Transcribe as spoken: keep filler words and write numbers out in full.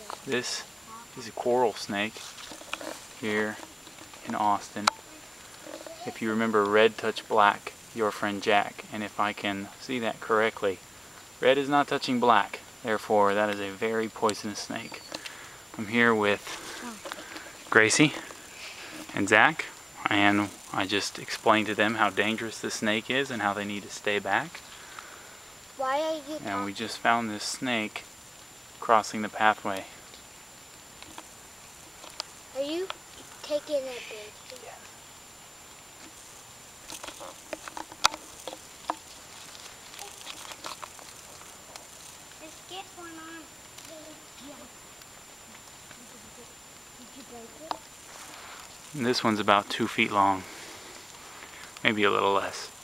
This is a coral snake here in Austin. If you remember, red touched black, your friend Jack, and if I can see that correctly, red is not touching black, therefore that is a very poisonous snake. I'm here with Gracie and Zach, and I just explained to them how dangerous this snake is and how they need to stay back. Why are you And we just found this snake crossing the pathway. Are you taking it, baby? Yeah. Let's get one on. Yeah. Did you break it? And this one's about two feet long, maybe a little less.